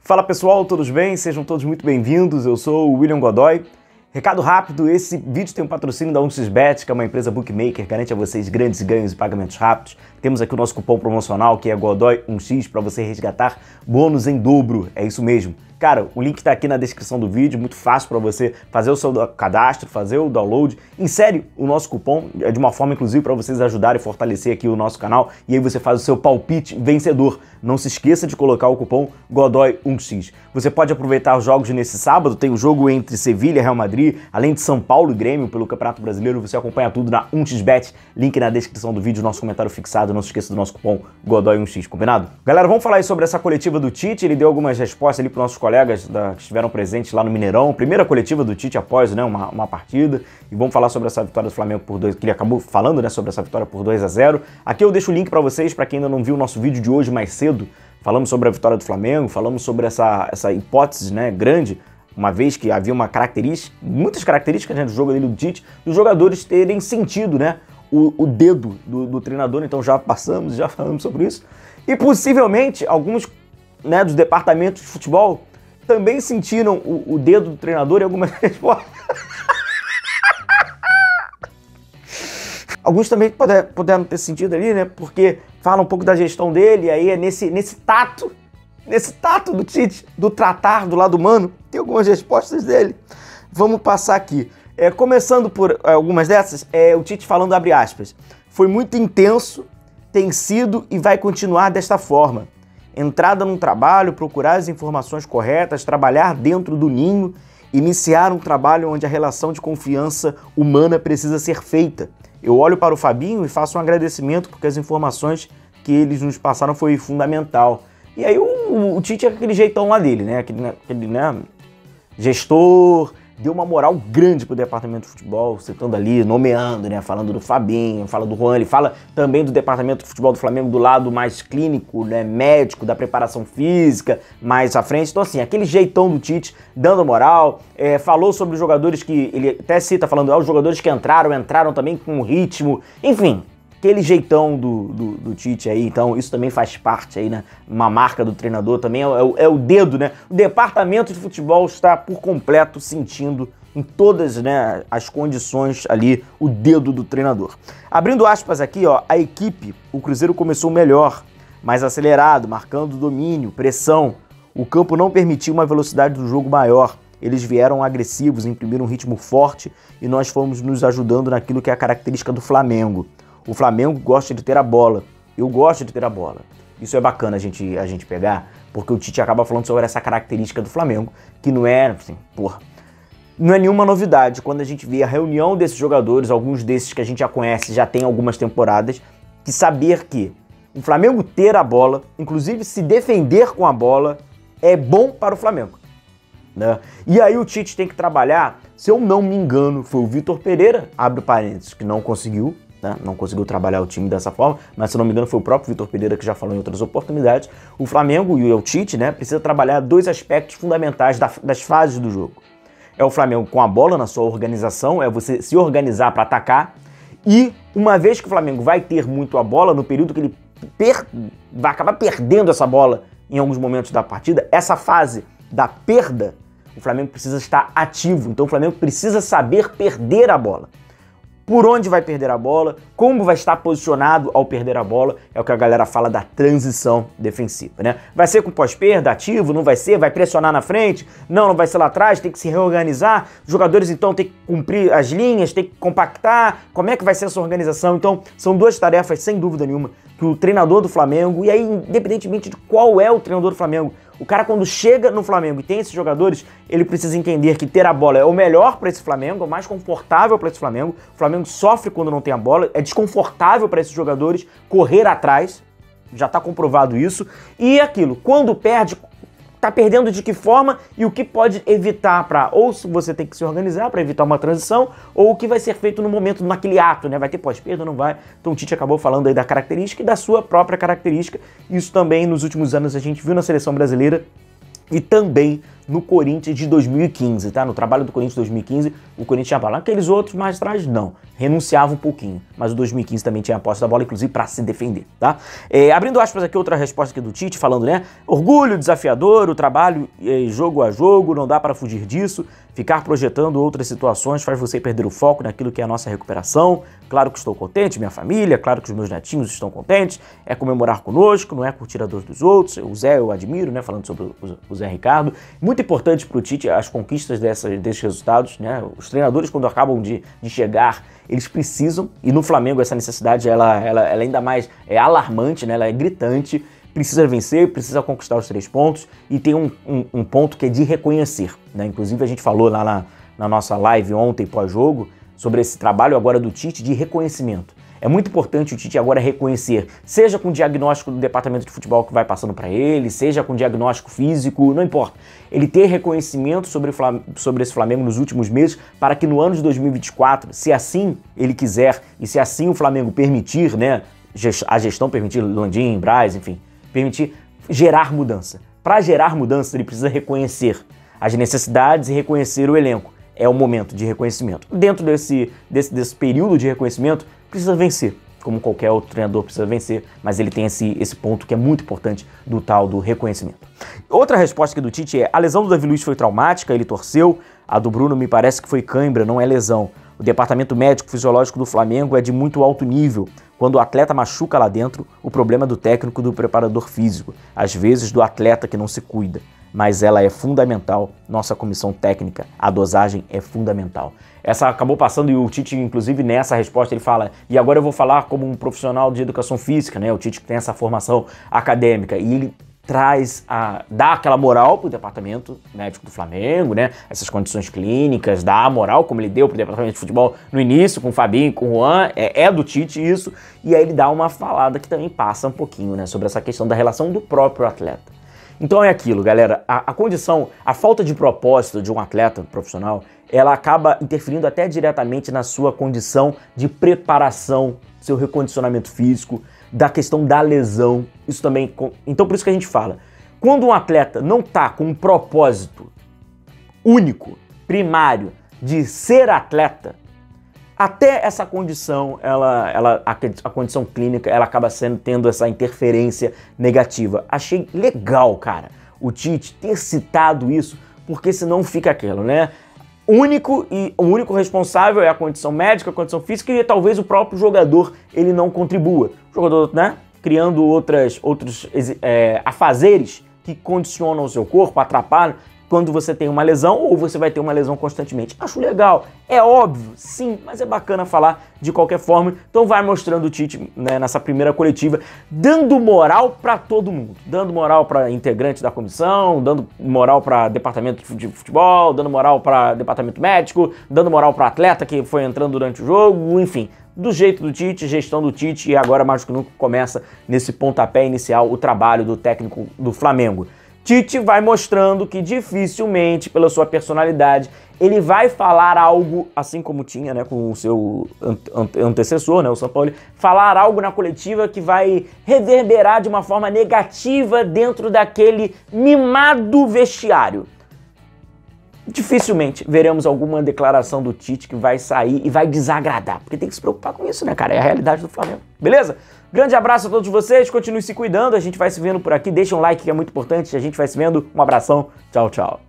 Fala pessoal, todos bem? Sejam todos muito bem-vindos, eu sou o William Godoy. Recado rápido, esse vídeo tem um patrocínio da 1xBet, que é uma empresa bookmaker, garante a vocês grandes ganhos e pagamentos rápidos. Temos aqui o nosso cupom promocional, que é Godoy1x, para você resgatar bônus em dobro, é isso mesmo. Cara, o link está aqui na descrição do vídeo, muito fácil para você fazer o seu cadastro, fazer o download. Insere o nosso cupom, de uma forma inclusive para vocês ajudarem a fortalecer aqui o nosso canal. E aí você faz o seu palpite vencedor. Não se esqueça de colocar o cupom Godoy1x. Você pode aproveitar os jogos nesse sábado, tem o jogo entre Sevilha e Real Madrid, além de São Paulo e Grêmio pelo Campeonato Brasileiro. Você acompanha tudo na 1xBet, link na descrição do vídeo, nosso comentário fixado. Não se esqueça do nosso cupom Godoy1x, combinado? Galera, vamos falar aí sobre essa coletiva do Tite. Ele deu algumas respostas ali para nossos colegas que estiveram presentes lá no Mineirão. Primeira coletiva do Tite após uma partida. E vamos falar sobre essa vitória do Flamengo por 2, que ele acabou falando, né, sobre essa vitória por 2-0. Aqui eu deixo o link para vocês, para quem ainda não viu o nosso vídeo de hoje mais cedo. Falamos sobre a vitória do Flamengo, falamos sobre essa hipótese, né, grande, uma vez que havia uma característica, muitas características, né, do jogo dele do Tite, dos jogadores terem sentido, né, o dedo do treinador. Então já falamos sobre isso. E possivelmente alguns, né, dos departamentos de futebol também sentiram o dedo do treinador em algumas respostas. Alguns também puderam ter sentido ali, né? Porque fala um pouco da gestão dele, e aí é nesse tato do Tite, do tratar do lado humano, tem algumas respostas dele. Vamos passar aqui. Começando por algumas dessas, o Tite falando, abre aspas, foi muito intenso, tem sido e vai continuar desta forma. Entrada num trabalho, procurar as informações corretas, trabalhar dentro do ninho, iniciar um trabalho onde a relação de confiança humana precisa ser feita. Eu olho para o Fabinho e faço um agradecimento porque as informações que eles nos passaram foi fundamental. E aí o Tite é aquele jeitão lá dele, né? Aquele gestor, deu uma moral grande pro departamento de futebol, citando ali, nomeando, né? Falando do Fabinho, fala do Juan, ele fala também do departamento de futebol do Flamengo do lado mais clínico, né? Médico, da preparação física, mais à frente. Então assim, aquele jeitão do Tite, dando moral, falou sobre os jogadores que, ele até cita, falando, os jogadores que entraram também com ritmo, enfim. Aquele jeitão do Tite aí, então isso também faz parte aí, né? Uma marca do treinador também, é o dedo, né? O departamento de futebol está por completo sentindo em todas, né, as condições ali o dedo do treinador. Abrindo aspas aqui, ó, a equipe, o Cruzeiro começou melhor, mais acelerado, marcando domínio, pressão. O campo não permitiu uma velocidade do jogo maior. Eles vieram agressivos, imprimiram um ritmo forte e nós fomos nos ajudando naquilo que é a característica do Flamengo. O Flamengo gosta de ter a bola. Eu gosto de ter a bola. Isso é bacana a gente pegar, porque o Tite acaba falando sobre essa característica do Flamengo, que não é, assim, não é nenhuma novidade. Quando a gente vê a reunião desses jogadores, alguns desses que a gente já conhece, já tem algumas temporadas, que saber que o Flamengo ter a bola, inclusive se defender com a bola, é bom para o Flamengo, né? E aí o Tite tem que trabalhar, se eu não me engano, foi o Vitor Pereira, abre parênteses, que não conseguiu, né? Não conseguiu trabalhar o time dessa forma, mas se não me engano foi o próprio Vitor Pereira que já falou em outras oportunidades. O Flamengo e o Tite, né, precisa trabalhar dois aspectos fundamentais das fases do jogo. É o Flamengo com a bola na sua organização, é você se organizar para atacar, e uma vez que o Flamengo vai ter muito a bola, no período que ele vai acabar perdendo essa bola em alguns momentos da partida, essa fase da perda, o Flamengo precisa estar ativo, então o Flamengo precisa saber perder a bola. Por onde vai perder a bola, como vai estar posicionado ao perder a bola, é o que a galera fala da transição defensiva, né? Vai ser com pós-perda, ativo, não vai ser, vai pressionar na frente, não vai ser lá atrás, tem que se reorganizar, os jogadores então tem que cumprir as linhas, tem que compactar, como é que vai ser essa organização? Então são duas tarefas, sem dúvida nenhuma, que o treinador do Flamengo, e aí independentemente de qual é o treinador do Flamengo, o cara quando chega no Flamengo e tem esses jogadores, ele precisa entender que ter a bola é o melhor para esse Flamengo, é o mais confortável para esse Flamengo. O Flamengo sofre quando não tem a bola, é desconfortável para esses jogadores correr atrás, já está comprovado isso. E aquilo, quando perde, tá perdendo de que forma e o que pode evitar para, ou se você tem que se organizar para evitar uma transição, ou o que vai ser feito no momento, naquele ato, né? Vai ter pós-perda ou não vai? Então o Tite acabou falando aí da característica e da sua própria característica. Isso também nos últimos anos a gente viu na seleção brasileira e também no Corinthians de 2015, tá? No trabalho do Corinthians de 2015, o Corinthians tinha bola. Aqueles outros mais atrás, não. Renunciava um pouquinho. Mas o 2015 também tinha a posse da bola, inclusive para se defender, tá? Abrindo aspas aqui, outra resposta aqui do Tite, falando, né? Orgulho, desafiador, o trabalho jogo a jogo, não dá para fugir disso. Ficar projetando outras situações faz você perder o foco naquilo que é a nossa recuperação. Claro que estou contente, minha família, claro que os meus netinhos estão contentes. É comemorar conosco, não é curtir a dor dos outros. O Zé eu admiro, né? Falando sobre o Zé Ricardo. Muito importante para o Tite as conquistas desses resultados, né? Os treinadores, quando acabam de chegar, eles precisam, e no Flamengo essa necessidade ela ainda mais é alarmante, né? Ela é gritante. Precisa vencer, precisa conquistar os 3 pontos e tem um ponto que é de reconhecer, né? Inclusive a gente falou lá na nossa live ontem pós-jogo sobre esse trabalho agora do Tite de reconhecimento. É muito importante o Tite agora reconhecer, seja com o diagnóstico do departamento de futebol que vai passando para ele, seja com diagnóstico físico, não importa. Ele ter reconhecimento sobre esse Flamengo nos últimos meses para que no ano de 2024, se assim ele quiser e se assim o Flamengo permitir, né, a gestão permitir, Landim, Braz, enfim, permitir gerar mudança. Para gerar mudança, ele precisa reconhecer as necessidades e reconhecer o elenco. É o momento de reconhecimento. Dentro desse período de reconhecimento, precisa vencer. Como qualquer outro treinador precisa vencer, mas ele tem esse ponto que é muito importante do tal do reconhecimento. Outra resposta aqui do Tite é: a lesão do Davi Luiz foi traumática, ele torceu. A do Bruno me parece que foi cãibra, não é lesão. O departamento médico fisiológico do Flamengo é de muito alto nível. Quando o atleta machuca lá dentro, o problema é do técnico e do preparador físico. Às vezes do atleta que não se cuida. Mas ela é fundamental, nossa comissão técnica, a dosagem é fundamental. Essa acabou passando e o Tite, inclusive, nessa resposta ele fala, e agora eu vou falar como um profissional de educação física, né? O Tite tem essa formação acadêmica e ele dá aquela moral pro departamento médico do Flamengo, né? Essas condições clínicas, dá a moral, como ele deu pro departamento de futebol no início, com o Fabinho, com o Juan, é do Tite isso, e aí ele dá uma falada que também passa um pouquinho, né? Sobre essa questão da relação do próprio atleta. Então é aquilo, galera, a condição, a falta de propósito de um atleta profissional, ela acaba interferindo até diretamente na sua condição de preparação, seu recondicionamento físico, da questão da lesão, isso também, então por isso que a gente fala, quando um atleta não tá com um propósito único, primário, de ser atleta, até essa condição, a condição clínica, ela acaba tendo essa interferência negativa. Achei legal, cara, o Tite ter citado isso, porque senão fica aquilo, né? O único responsável é a condição médica, a condição física e talvez o próprio jogador, ele não contribua. O jogador, né, criando outros afazeres que condicionam o seu corpo, atrapalham, quando você tem uma lesão ou você vai ter uma lesão constantemente. Acho legal, é óbvio, sim, mas é bacana falar de qualquer forma. Então vai mostrando o Tite, né, nessa primeira coletiva, dando moral para todo mundo. Dando moral para integrante da comissão, dando moral para departamento de futebol, dando moral para departamento médico, dando moral para atleta que foi entrando durante o jogo, enfim. Do jeito do Tite, gestão do Tite, e agora mais do que nunca começa nesse pontapé inicial o trabalho do técnico do Flamengo. Tite vai mostrando que dificilmente, pela sua personalidade, ele vai falar algo, assim como tinha, né, com o seu antecessor, né, o São Paulo, falar algo na coletiva que vai reverberar de uma forma negativa dentro daquele mimado vestiário. Dificilmente veremos alguma declaração do Tite que vai sair e vai desagradar, porque tem que se preocupar com isso, né, cara? É a realidade do Flamengo, beleza? Grande abraço a todos vocês, continue se cuidando, a gente vai se vendo por aqui, deixa um like que é muito importante, a gente vai se vendo, um abração, tchau, tchau.